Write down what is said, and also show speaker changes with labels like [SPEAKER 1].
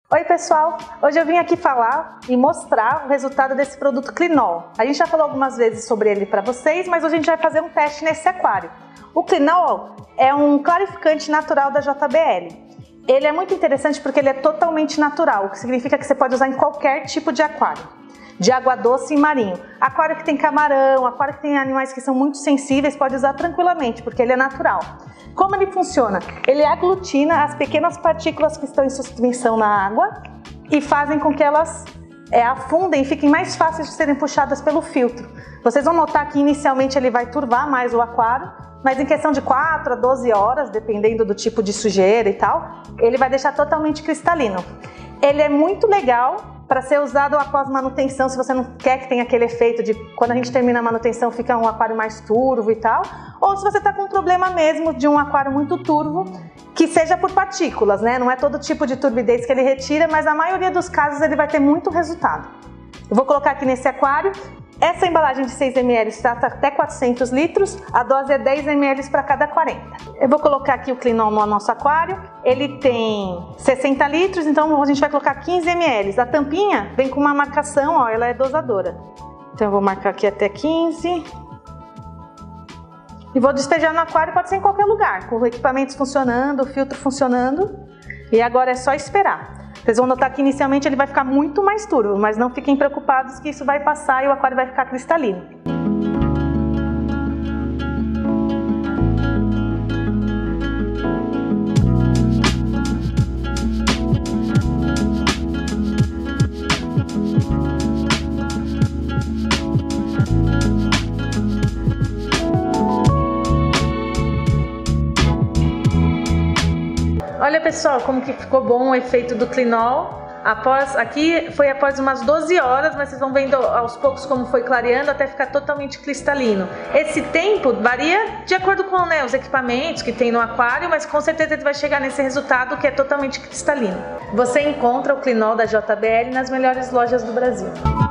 [SPEAKER 1] Oi pessoal, hoje eu vim aqui falar e mostrar o resultado desse produto Clinol. A gente já falou algumas vezes sobre ele para vocês, mas hoje a gente vai fazer um teste nesse aquário. O Clinol é um clarificante natural da JBL. Ele é muito interessante porque ele é totalmente natural, o que significa que você pode usar em qualquer tipo de aquário. De água doce e marinho. Aquário que tem camarão, aquário que tem animais que são muito sensíveis, pode usar tranquilamente, porque ele é natural. Como ele funciona? Ele aglutina as pequenas partículas que estão em suspensão na água e fazem com que elas afundem e fiquem mais fáceis de serem puxadas pelo filtro. Vocês vão notar que inicialmente ele vai turvar mais o aquário, mas em questão de 4 a 12 horas, dependendo do tipo de sujeira e tal, ele vai deixar totalmente cristalino. Ele é muito legal para ser usado após manutenção, se você não quer que tenha aquele efeito de quando a gente termina a manutenção fica um aquário mais turvo e tal, ou se você está com um problema mesmo de um aquário muito turvo, que seja por partículas, né? Não é todo tipo de turbidez que ele retira, mas na maioria dos casos ele vai ter muito resultado. Eu vou colocar aqui nesse aquário. Essa embalagem de 6 ml trata até 400 litros, a dose é 10 ml para cada 40. Eu vou colocar aqui o Clinol no nosso aquário, ele tem 60 litros, então a gente vai colocar 15 ml. A tampinha vem com uma marcação, ó, ela é dosadora. Então eu vou marcar aqui até 15. E vou despejar no aquário, pode ser em qualquer lugar, com equipamentos funcionando, o filtro funcionando. E agora é só esperar. Vocês vão notar que inicialmente ele vai ficar muito mais turvo, mas não fiquem preocupados que isso vai passar e o aquário vai ficar cristalino. Olha pessoal, como que ficou bom o efeito do Clinol. Aqui foi após umas 12 horas, mas vocês vão vendo aos poucos como foi clareando até ficar totalmente cristalino. Esse tempo varia de acordo com os equipamentos que tem no aquário, mas com certeza ele vai chegar nesse resultado que é totalmente cristalino. Você encontra o Clinol da JBL nas melhores lojas do Brasil.